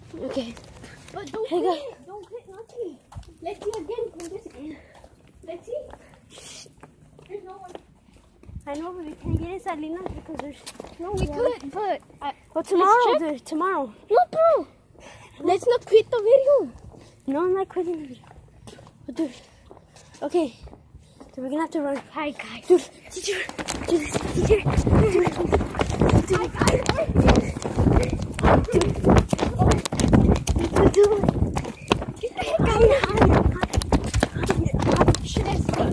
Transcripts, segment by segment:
Okay. But don't Hey, quit. Don't quit nothing. Let's see again from this end. Let's see. There's no one. I know, but we can't get inside Lena because there's... No, we could, but... Well, tomorrow, dude, tomorrow. No, bro. Let's not quit the video. No, I'm not quitting the video. But dude, okay. So we're gonna have to run. Hi, guys. Dude, teacher. Dude, teacher. Dude. Hi, guys. Dude. Get the heck out of here.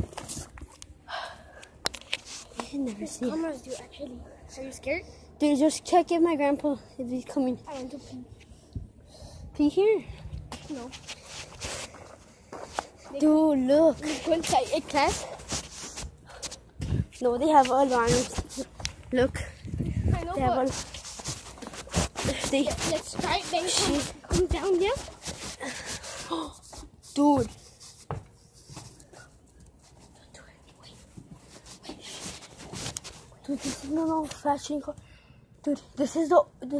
I can never see. Cameras do, actually. Are you scared? Dude, just check if my grandpa, if he's coming. I want to pee. Pee here? No. Dude, look. Let's go inside a class. No, they have alarms. Look. I know, They have but let's try it. Then come down here. Dude. Dude, this is not old fashioned car. Dude, this is the dude,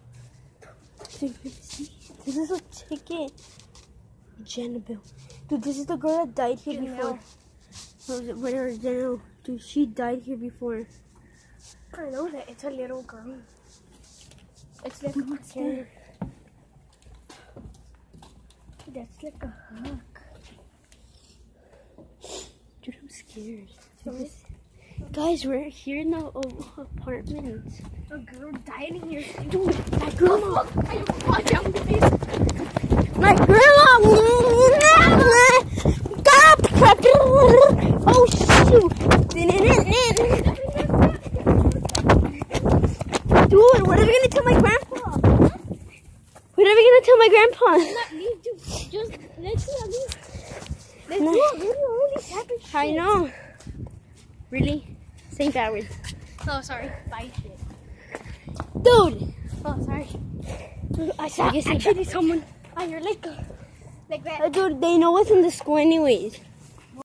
see? This is a ticket. Janabelle. Dude, this is the girl that died here before. Whatever, Janelle. Dude, she died here before. I know that. It's a little girl. It's like a scared. That's like a hug. Dude, I'm scared. Dude, guys, we're here in the apartment. A girl died in here. Dude, my grandma. I fall down the face. My grandma. Oh shoot! Dude, what are we gonna tell my grandpa? What are we gonna tell my grandpa? Not leave, dude. Just let's do a video. Let's do a video. Holy happy shit. I know. Really? Same bad words. Oh, sorry. Bye shit. Dude! Oh, sorry. Dude, I saw Actually, someone on your leg. Like that. Dude, they know what's in the school anyways.